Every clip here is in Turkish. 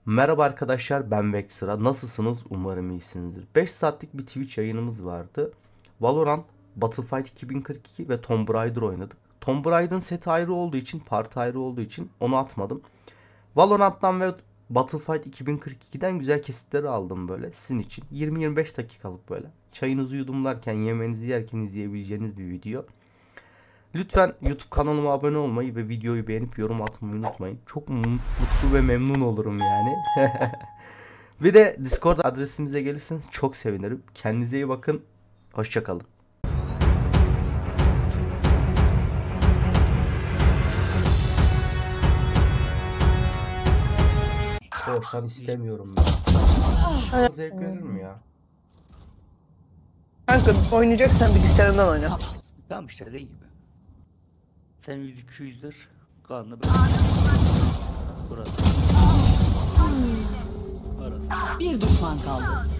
Merhaba arkadaşlar, ben Vextra. Nasılsınız? Umarım iyisinizdir. 5 saatlik bir Twitch yayınımız vardı. Valorant, Battlefield 2042 ve Tomb Raider oynadık. Tomb Raider'ın seti ayrı olduğu için, parti ayrı olduğu için onu atmadım. Valorant'tan ve Battlefield 2042'den güzel kesitleri aldım böyle sizin için. 20-25 dakikalık böyle. Çayınızı yudumlarken, yemeğinizi yerken izleyebileceğiniz bir video. Lütfen YouTube kanalıma abone olmayı ve videoyu beğenip yorum atmayı unutmayın. Çok mutlu ve memnun olurum yani. Bir de Discord adresimize gelirseniz çok sevinirim. Kendinize iyi bakın. Hoşça kalın. Korsan istemiyorum ben. Zevk verir mi ya? Kanka oynayacaksan bilgisayarından oyna. Tamam işte dediğin gibi. Sen 100-200'dür. Kanlı böyle. Burası. Arası. Bir düşman kaldı.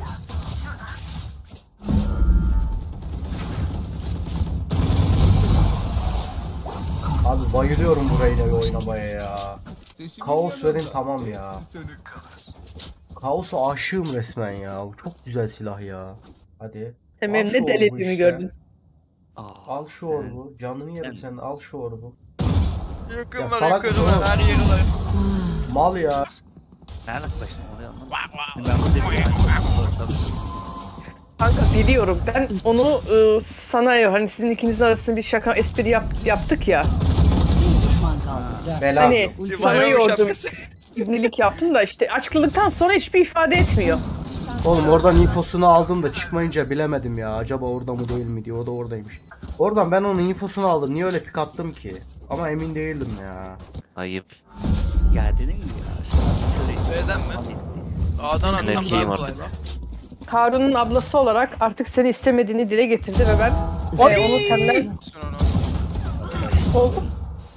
Abi bayılıyorum burayla oynamaya ya. Kaos verin tamam ya. Kaos'a aşığım resmen ya. Çok güzel silah ya. Hadi. Benim Al şu ne orbu delirdiğimi işte. gördün. Al şu orbu. Canını yerim sen. Al şu orbu. Ya Yakınlar salak yukarılar mısın her yeri var. Mal ya. Nerede başladın onu anlamadım. Ben bu dediğim Kanka biliyorum. Ben onu sana hani sizin ikinizin arasında bir şaka espri yaptık ya. Bir düşman kaldı. Bela. Hani Bir sana bayram yordum. şapkası. İbnilik yaptım da işte açıkladıktan sonra hiçbir ifade etmiyor. Oğlum oradan infosunu aldım da çıkmayınca bilemedim ya. Acaba orada mı değil mi diye. O da oradaymış. Oradan ben onun infosunu aldım. Niye öyle pik attım ki? Ama emin değildim ya. Ayıp. Ya dedin mi ya? B'den mi? A'dan Ben anlam erkeğim daha kolay artık. lan. Harun'un ablası olarak artık seni istemediğini dile getirdi ve ben onu senden Sen onu. oldum.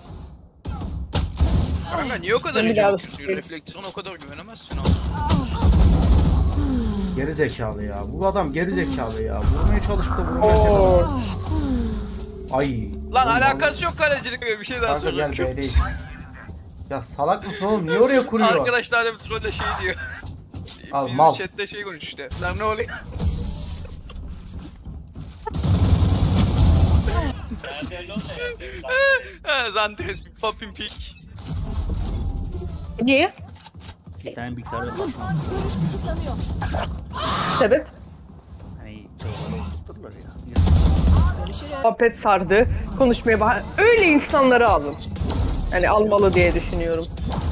Kanka niye o kadar Ben bir ince daha bakıyorsun? bakayım. Refleksiyona o kadar güvenemezsin abi. Geri zekalı ya. Bu adam geri zekalı ya. Vurmaya çalıştı da vuramayacak. Oo. Ay. Lan Oğlum, alakası yok kalecilik böyle bir şey daha Kanka söylüyorum. gel B'deyiz. Ya salak mısın oğlum? Niye oraya kuruyor? Arkadaşlar da bir trolle şey diyor. Al, Bizim mal. chatte şey konuş işte. Lan ne oluyor? Zantres bir popping pik. Niye? Sen bilgisayarda başladın. Sebep? Hani çocuklar oturturlar ya. Muhabbet sardı. Konuşmaya öyle insanları alın. Yani almalı diye düşünüyorum.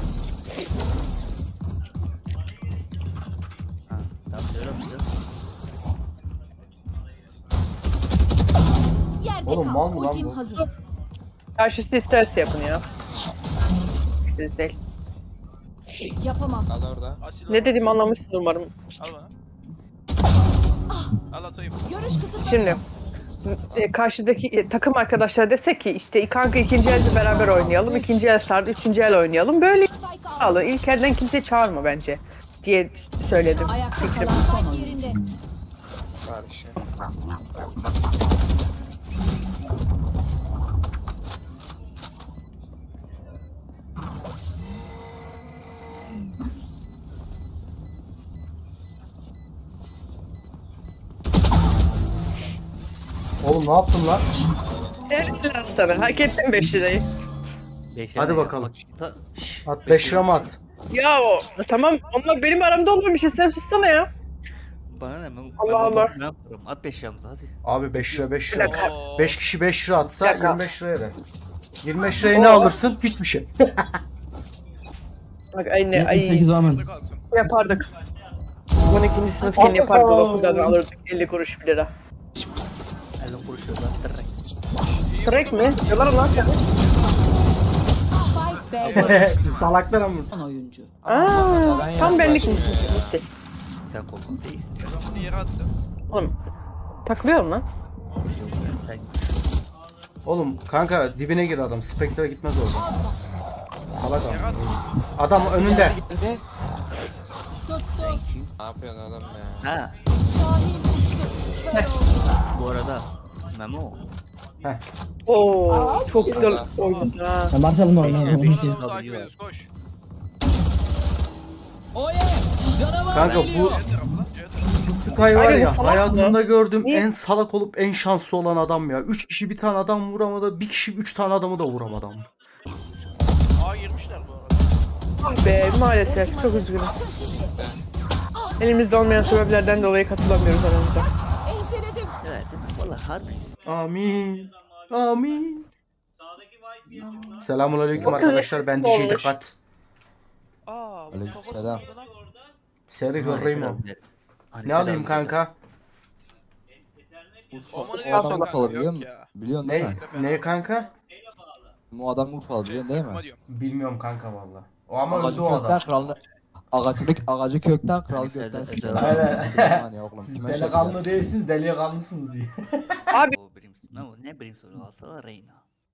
Ha, tamam şöyle yapacağız. Oğlum mal mı lan bu? Karşısı isterse yapın ya. Biz değil. Yapamam. Al orada. Asil Ne dediğimi anlamışsın umarım. Al bana. Al atayım. Görüş kısıtlanıyor. Şimdi karşıdaki takım arkadaşlar desek ki işte kanka ikinci elde beraber oynayalım, ikinci el sardı, üçüncü el oynayalım. Böyle Spike alın. İlk elden kimse çağırma bence diye söyledim. Ayakta Fikrim. kalan son oyuncu. Oğlum ne yaptın lan? Helal sana. Hak ettin 5 lirayı. Hadi bakalım. At 5 lira mı at? Ya tamam ama benim aramda olan bir şey. Sen sussana ya. Bana ne? Ben, Allah Allah. Ne yaparım? At 5 yamda hadi. Abi 5 lira 5 Bir lira. dakika. 5 kişi 5 lira atsa Bir dakika. 25 liraya ver. 25 liraya ne alırsın? Hiçbir şey. Bak ay Burada kalsın. yapardık. 12. sınıfken yapardık okuldan alırdık 50 kuruş 1 lira. 50 kuruş yolda direkt. Trek mi? Yalan lan sen. Spike B'de Salaklar ama. son oyuncu. Tam benlik misin? Gitti. Sen korkak değilsin. Ben bunu yere attım. Oğlum takılıyorum lan. Yok ben Oğlum kanka dibine gir adam. Spectre gitmez orada. Salak Yere adam. attım. Adam önünde. Ne yapıyorsun oğlum ya? Ha. Bu arada Memo. Heh. Oo çok güzel oynadın ha. Başlayalım Beşe oyuna. beş. Takip ediyoruz koş. Kanka bu C tarafı lan. C tarafı. Sky var Abi bu ya salak hayatımda gördüğüm Niye? en salak olup en şanslı olan adam ya. 3 kişi bir tane adam vuramadı. Bir kişi 3 tane adamı da vuramadı ama. A girmişler bu arada. Ah be maalesef çok üzgünüm. Elimizde olmayan sebeplerden dolayı katılamıyoruz aramızda. Enseledim. Evet. Valla harbi. Amin. Amin. Selamünaleyküm Bakın, arkadaşlar. Ben DJ olmuş. Dikkat. Aa, bu Aleykümselam. kafası nerede lan? Seri Hırrimo. Ne alayım kanka? Olmanın O adam yok Urfalı biliyor yok musun? ya. Biliyorsun değil Ne? mi? Ne kanka? Bu adam Urfalı biliyorsun değil mi? Ama diyorum. Bilmiyorum kanka valla. O ama Ağacı öldü o kökten adam. kralını... Ağacı kökten kral gökten Aynen. sıçrar. Aynen. Hani oğlum, Siz kime şey delikanlı yapıyorsun? değilsiniz, delikanlısınız diye. O Brimstone. Ne Brimstone alsa Reyna.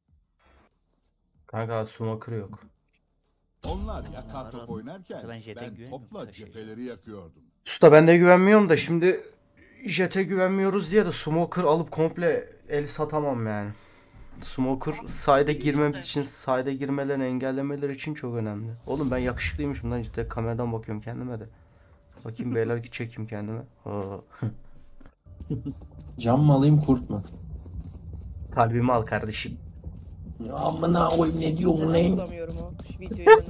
Kanka smoker yok. Onlar Allah yakar razı top olsun. oynarken Ben jete ben güvenmiyorum, topla taşıyıcı. cepheleri yakıyordum. Usta ben de güvenmiyorum da şimdi Jet'e güvenmiyoruz diye de smoker alıp komple el satamam yani. Smoker side'e girmemiz için, side'e girmelerini engellemeleri için çok önemli. Oğlum ben yakışıklıymışım lan cidden kameradan bakıyorum kendime de. Bakayım beyler ki çekeyim kendime. Aa. Cam mı alayım kurt mu? Kalbimi al kardeşim. Ya amına koyayım ne diyorsun Ben lan? bulamıyorum o videoyu.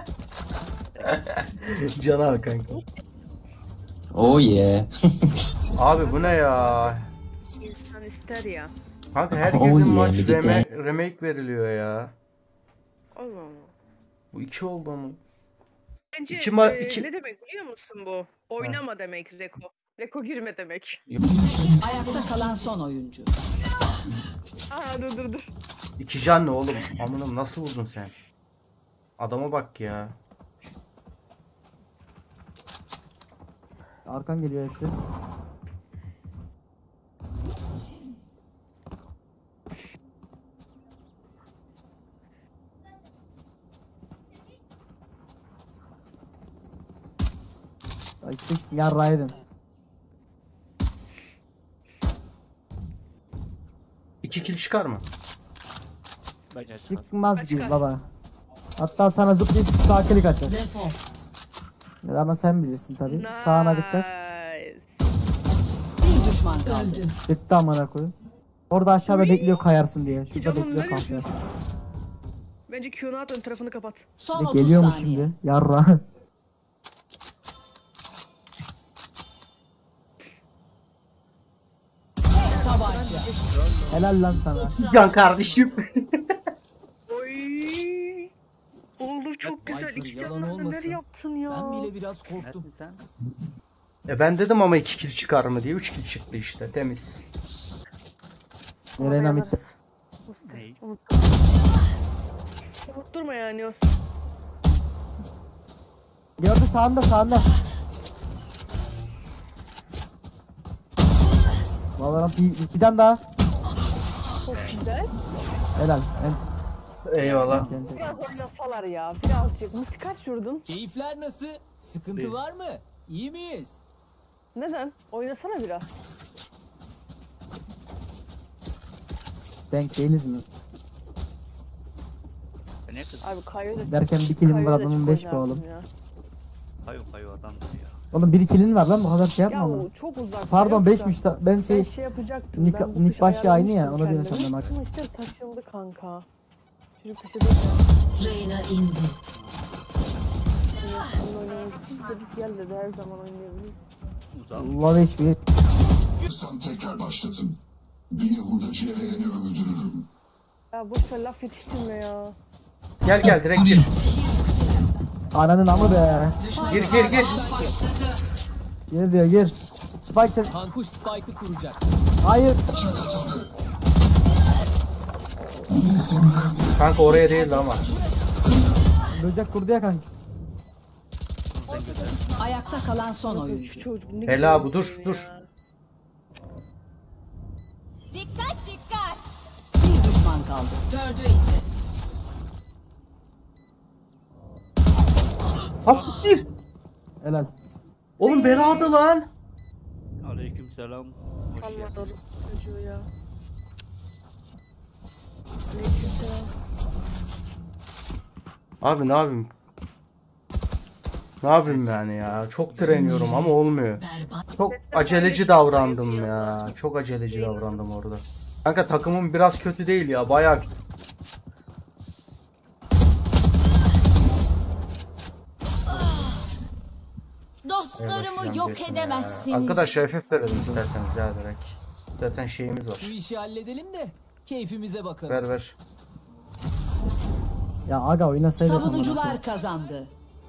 Canı al kanka. Oh yeah. Abi bu ne ya? İnsan ister ya. Kanka her Oh girdiğim yeah, maç bir de- remake veriliyor ya. Allah Allah. Bu 2 oldu mu? Bence iki- ne demek biliyor musun bu? Oynama demek Reko. Reko girme demek. Ayakta kalan son oyuncu. Aa dur. 2 can ne oğlum? Amınım nasıl vurdun sen? Adama bak ya. Arkan geliyor hepsi. Ay sık yarraydın. 2 kill çıkar mı? Bence çıkar. Çıkmaz Kaç gibi kaç? baba. Hatta sana zıplayıp sağ klik açar. Defol. Ama sen bilirsin tabi. Sağına dikkat. Nice. Bir düşman kaldı. Çıktı amına koyayım. Orada aşağıda bekliyor kayarsın diye. Şurada Canım, bekliyor ne kalkıyor. Bence Q'nu at ön tarafını kapat. Son 30 Geliyor mu saniye. şimdi? Yarra. Tabanca. Helal lan sana. Can kardeşim. Oy. Oğlum çok güzel. Viper, İki yalan yandan neler olmasın. yaptın ya. Ben bile biraz korktum. Neresin sen? Ben dedim ama 2 kill çıkar mı diye 3 kill çıktı işte temiz. Nereye bitti? Ney? Unutturma yani o. Gördü sağında. Valorant bir tane daha. Çok güzel. Helal. Eyvallah. Biraz oynasalar ya. Birazcık. Mısır kaç vurdun? Keyifler nasıl? Sıkıntı Bir. var mı? İyi miyiz? Neden? Oynasana biraz. Denk değiliz mi? Ne kız? Abi Kayo da Derken bir killim var Kayo da adamın çok 5 be oynarsın oğlum. ya. Kayo adamdır ya. Oğlum bir kilin var lan bu kadar şey yapma Ya ama. o çok uzak. Pardon biliyor musun? 5'miş ben Ben şey yapacaktım. Nick- ben bu Nick kış başı aynı ya, ayarlamıştım ona diyorum kendimi. sandım bak. Ama işte taşındı kanka. Çocuk dışarıda ya. Reyna indi. Oyun oynamak için dedik gel dedi her zaman oynayabiliriz. Uzak. Love HP. Sen tekrar başlatın. Beni burada cevhereni öldürürüm. Ya boş ver laf yetiştirme ya. Gel direkt gir. Ananın amı be. Gir. Gir diyor gir. Spike sen. Kankuş Spike'ı kuracak. Hayır. Kanka oraya değildi ama. Böcek kurdu ya kanka. Ayakta kalan son Şu oyuncu. çocuk ne Ela güzel bu dur oynuyor dur. ya. Bir düşman kaldı. Dördü indi. Hafif. Helal. Oğlum beladı lan. Aleykümselam. Hoş Allah geldin. Allah çocuğu ya. Aleykümselam. Abi ne yapayım? Ne yapayım yani ya? Çok direniyorum ama olmuyor. Çok aceleci davrandım ya. Çok aceleci davrandım orada. Kanka takımım biraz kötü değil ya. Bayağı kötü. Dostlarımı yok edemezsiniz. Arkadaşlar FF verelim isterseniz ya direkt. Zaten şeyimiz var. Şu işi halledelim de keyfimize bakalım. Ver ver. Ya aga oynasaydın. Savunucular kazandı.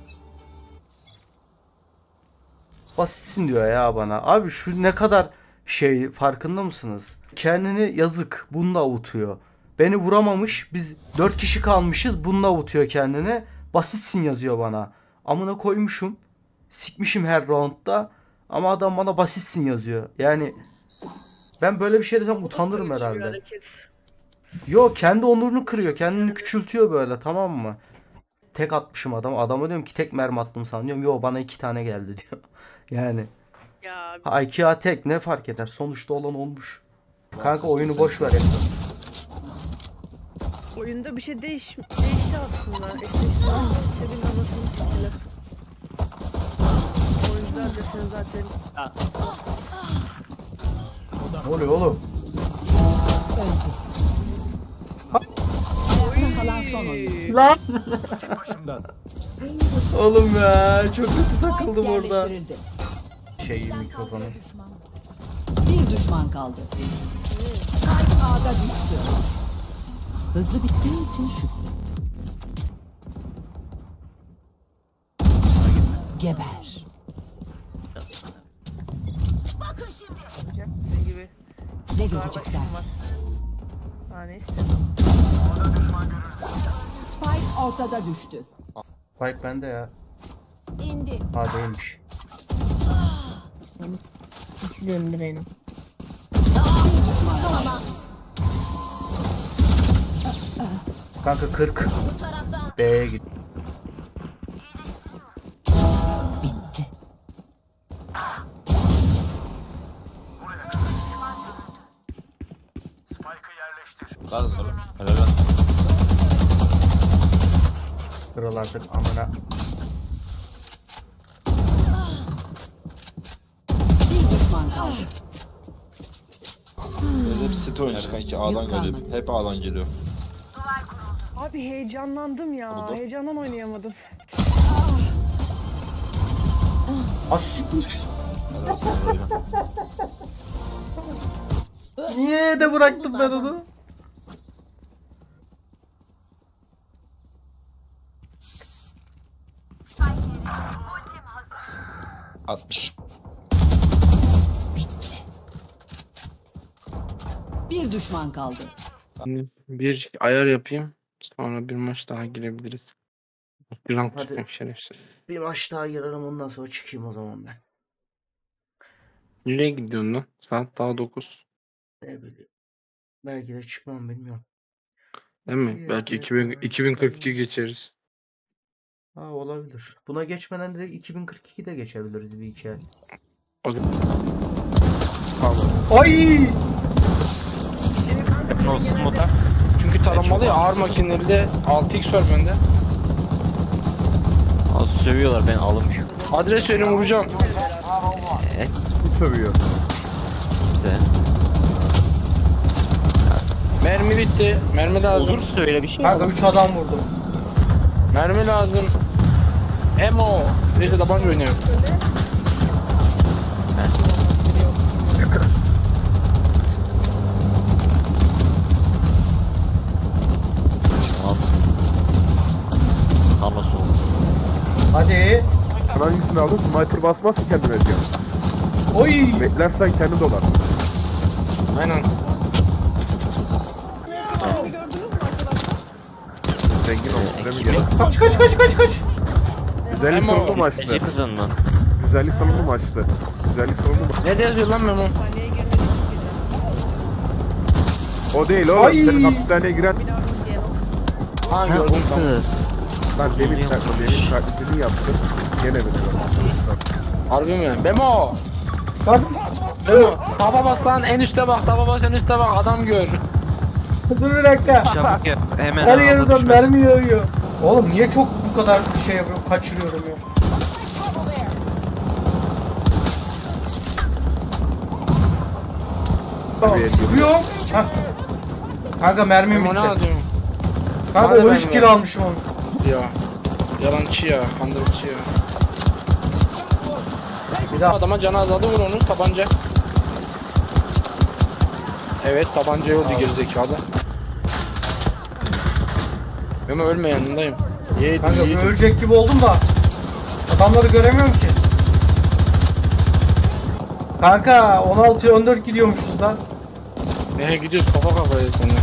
Basitsin diyor ya bana. Abi şu ne kadar şey farkında mısınız? Kendini yazık bununla avutuyor. Beni vuramamış. Biz 4 kişi kalmışız. Bununla avutuyor kendini. Basitsin yazıyor bana. Amına koymuşum. Sikmişim her roundda. Ama adam bana basitsin yazıyor. Yani ben böyle bir şey desem utanırım herhalde. Yo kendi onurunu kırıyor. Kendini küçültüyor böyle, tamam mı? Tek atmışım adama. Adama diyorum ki tek mermi attım sanıyorum. Yo bana 2 tane geldi diyor. Yani. Ya Ha 2A tek ne fark eder? Sonuçta olan olmuş. Kanka oyunu boş ver. oyunda bir şey değişti aslında. Eşleştirmenin anasını siktiler. Oyuncular da sen zaten. Ne oluyor oğlum? Ayakta kalan son oyuncu. Lan! Oğlum ya çok kötü takıldım orada. Yerleştirildi. Mikrofonu. Bir düşman kaldı. Spike A'da düştü. Hızlı bittiği için şükret. Geber. Ne gibi? Ne görecekler? Ha neyse. Spike ortada düştü. Spike bende ya. İndi. Ha değilmiş. İkisi de Emre'nin. Kanka 40. B'ye git. Bitti. Kral artık amına. Bir düşman kaldı. Biz hep sit oyuncusu kanki A'dan geliyor. Hep A'dan geliyor. Abi heyecanlandım ya. Oldu. Heyecandan oynayamadım. Asikmiş. Helal sana böyle. Niye de bıraktım ben onu? Atmış. Bitti. Bir düşman kaldı. Bir ayar yapayım. Sonra bir maç daha girebiliriz. Bir rank Hadi. tutayım şerefsiz. Bir maç daha girelim ondan sonra çıkayım o zaman ben. Nereye gidiyorsun lan? Saat daha 9. Ne bileyim. Belki de çıkmam bilmiyorum. Değil mi? Belki 2042 geçeriz. Ha olabilir. Buna geçmeden direkt 2042'de geçebiliriz bir iki ay. Tamam. Ay! Olsun motor. Çünkü taramalı ya ağır makineli de 6x var bende. Az sövüyorlar, ben alamıyorum. Adres verin vuracağım. Sövüyor. Bize. Mermi bitti. Mermi lazım. Olursa öyle bir şey. Kanka 3 adam vurdum. Mermi lazım. Emo. Neyse tabanca oynuyor. Al. Hanos oldu. Hadi. Hangisini aldın? Sniper basmaz ki kendine diyor. Oy! Beklersen kendi dolar. Aynen. Zengin ol. Ekibi. Kaç kaç kaç kaç kaç! Güzellik Emo. sorunu mu açtı? Ece kızından. Güzellik sorunu mu açtı? Güzellik sorunu mu? Ne de yazıyor lan Memo? Hastaneye girmek O değil oğlum. Ay. Senin hapishaneye giren Ha Ha gördüm o tamam. kız. ben Onu benim yapmış. taklidini yaptım. Gene mi? Harbi mi? Memo! Memo! Taba bas lan, en üste bak, taba bas en üste bak, adam gör. Dur bir dakika. Çabuk yap. Hemen Her ağda yerden düşmesin. mermi yağıyor. Oğlum niye çok bu kadar şey yapıyorum, kaçırıyorum ya. Sıkıyor. Hah. Kanka mermim Memo ne bitti. yapıyorsun? Kanka Hadi 13 ben kill de. almışım onu. Ya. Yalancı ya, kandırıcı ya. Bir daha. Adama canı azaldı, vur onu tabanca. Evet, tabancaya oldu gerizekalı. Memo ölme, yanındayım. Yedim, Kanka yedim. ölecek gibi oldum da. Adamları göremiyorum ki. Kanka 16'ya 14 gidiyormuşuz lan. Nereye gidiyoruz, kafa kafaya seninle.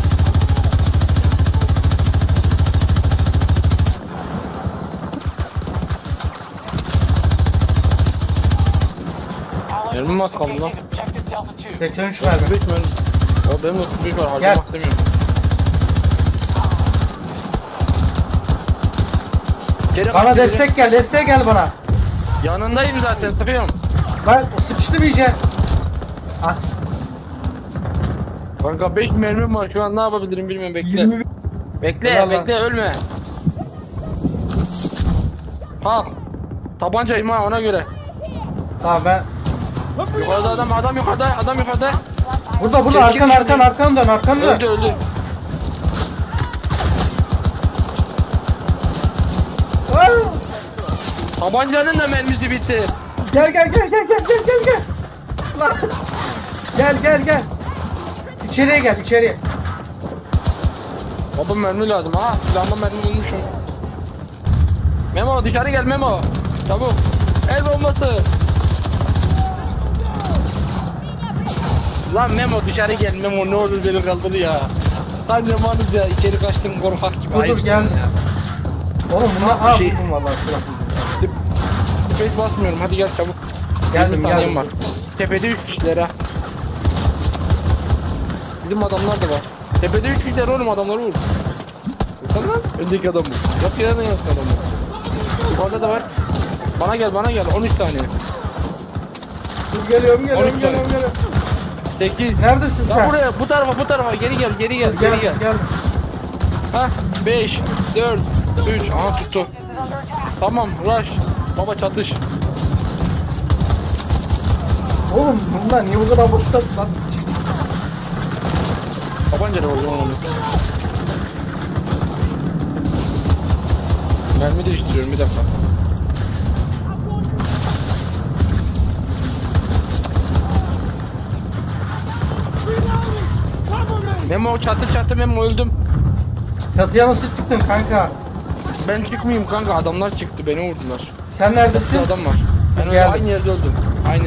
Mermim az kaldı lan. 83 mermi. 35 mermi. O benim 35 var, Gel. harcamak demiyorum. Geri Bana kaç, geri. destek gel, destek gel bana. Yanındayım zaten, sıkıyorum. Ben sıkıştım iyice. As. Kanka 5 mermim var şu an, ne yapabilirim bilmiyorum, bekle. 20. Bekle, Helal lan. bekle, ölme. Kalk. Tabancayım ha, ona göre. Tamam ben. Yukarıda adam yukarıda, adam yukarıda. Burada Çekil arkan dön. Öldü, öldü. Tabancanın da mermisi bitti. Gel. Lan. Gel. İçeriye gel, içeriye. Baba mermi lazım ha. Silahla mermi bulmuşum. Memo dışarı gel Memo. Çabuk. El bombası. Lan Memo dışarı gel Memo, ne olur beni kaldır ya. Lan Memo'nuz ya, içeri kaçtın korkak gibi. Dur ayıpsın gel. ya. Oğlum bunlar Şey- buldum vallahi silah. Space basmıyorum, hadi gel çabuk. Geldim. Var. Tepede 3 kişiler ha. Bizim adamlar da var. Tepede 3 kişiler oğlum, adamları vur. Vursana lan. Öndeki adam vur. Yok ya, ne yazık adam vur. Yukarıda da var. Bana gel 13 saniye. Dur geliyorum. 8. Neredesin Ya sen? buraya, bu tarafa geri gel. Gel. Ha 5 4 3. Aha tuttu. Tamam, rush. Baba çatış. Oğlum bunlar niye bu kadar basit lan? Tabanca da vurdu onu. Mermi değiştiriyorum bir dakika. Memo çatı Memo, öldüm. Çatıya nasıl çıktın kanka? Ben çıkmayayım kanka, adamlar çıktı, beni vurdular. Sen neredesin? Bir adam var. Ben öyle Geldim. aynı yerde öldüm.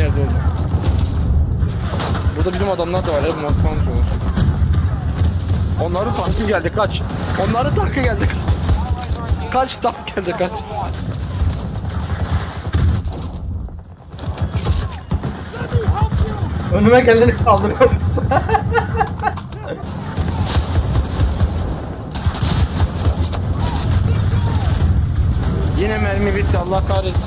Burada bizim adamlar da var. Hep matman olur. Onların tankı geldi, kaç. Kaç tank geldi, kaç. Önüme geleni kaldırıyorsun. Yine mermi bitti, Allah kahretsin.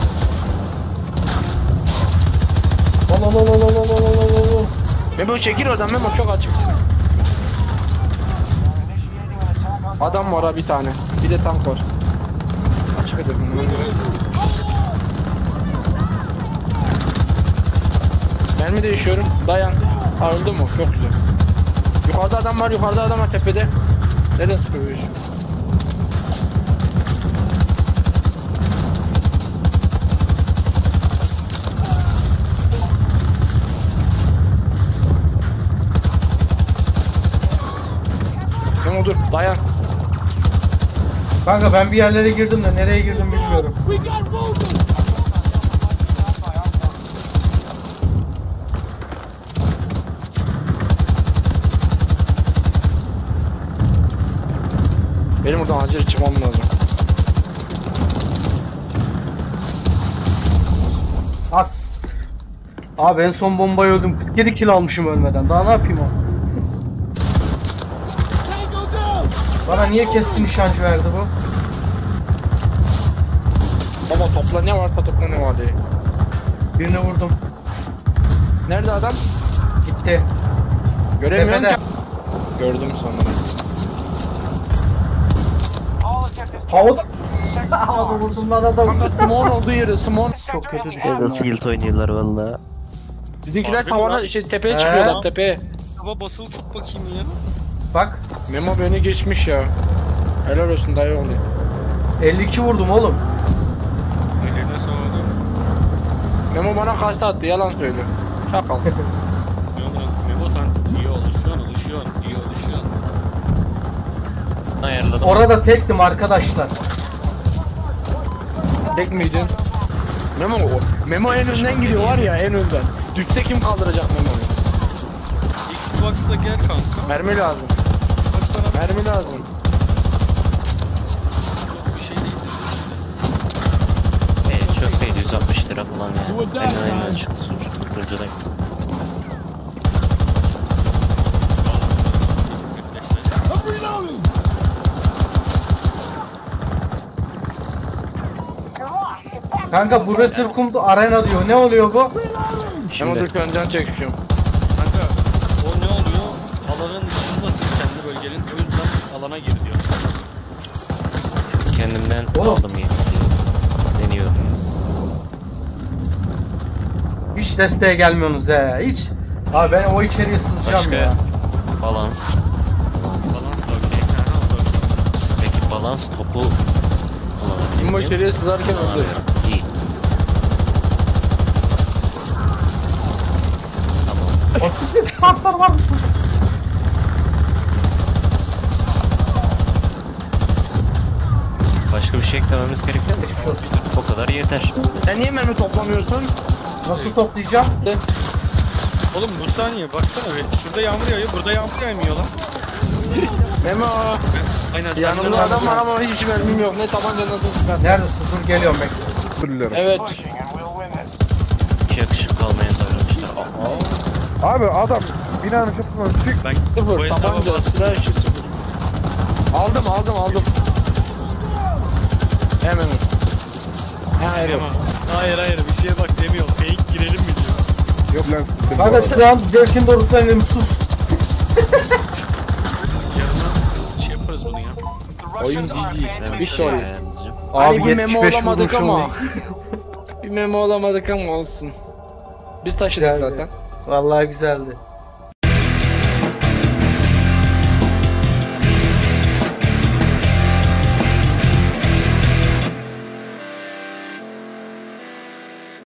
Memo çekil oradan Memo, çok açık. Adam var ha, bir tane. Bir de tank var. Açık edin bunu. Mermi değişiyorum. Dayan. Ha, öldü mü? Çok güzel. Yukarıda adam var tepede. Nereden sıkıyor bu iş? Memo dur, dayan. Kanka ben bir yerlere girdim de nereye girdim bilmiyorum. Benim buradan acil çıkmam lazım. As. Abi en son bombayı öldüm. 47 kill almışım ölmeden. Daha ne yapayım o? Bana niye keskin nişancı verdi bu? Baba topla ne varsa topla ne var diye. Birini vurdum. Nerede adam? Gitti. Göremiyorum Tepede. ki. Gördüm sanırım. Havada vurdum lan adam. Kanka Simon olduğu yeri, Simon. Çok kötü düştüm. Field oynuyorlar valla. Bizimkiler Harbi tavana lan. tepeye He? çıkıyorlar tepeye. Hava basılı tut bakayım ya. Bak Memo beni geçmiş ya. Helal olsun dayı oğlu. 52 vurdum oğlum. Eline sağlık. Memo bana kaç attı yalan söylüyor. Şakal. Memo sen iyi oluşuyorsun. Ayarladım. Orada tektim arkadaşlar. Tek miydin? Memo en önden gidiyor var ya en önden. Düşse kim kaldıracak Memo'yu? Xbox'ta gel kanka. Mermi lazım. Xbox'ta Mermi lazım. bir şey değil. Çok değil 160 lira falan yani. Aynen çıktı sonuçta. Kırıcıdayım. Kanka bu Retürkum Arena diyor. Ne oluyor bu? Memo dur can çekişiyorum. Kanka o ne oluyor? Alanın dışındasın kendi bölgenin. O yüzden alana gir diyor. Kendimden Oğlum. aldım yani. Deniyorum. Hiç desteğe gelmiyorsunuz he. Hiç. Abi ben o içeriye sızacağım Başka ya. balans. Balans da okey. Ha, o da okey. Peki balans topu kullanabilir Memo miyim? içeriye sızarken öldü. Kullanamıyorum. İyi. Tamam. Aslında kartlar varmış burada. Başka bir şey eklememiz gerekiyor mu? Geçmiş olsun. O kadar yeter. Sen niye mermi toplamıyorsun? Nasıl toplayacağım? Oğlum bu saniye baksana be. Şurada yağmur yağıyor. Burada yağmur yağmıyor lan. Memo. Aynen sen Yanımda adam var ama hiç mermim yok. Ne tabancanın adını çıkar. Neredesin? Dur geliyorum bekle. Özür dilerim. Evet. Hiç yakışık kalmayan davranışlar. Abi adam binanın çatısından çık. Ben bu Sıfır hesaba tabanca. bastım. Sıra işi sıfır. Aldım. Hemen. Hayır. Hayır bir şeye bak demiyor. Fake girelim mi diyor. Yok lan sıkıntı. Kanka şu an Gök'ün doğrultudan elim sus. Yarına şey yaparız bunu ya. Oyun GG. Ben Bir soru. ayarlayacağım. Hani Abi bir memo 75 olamadık vurmuş ama. olayım. Bir memo olamadık ama olsun. Biz taşıdık Güzeldi. zaten. Vallahi güzeldi.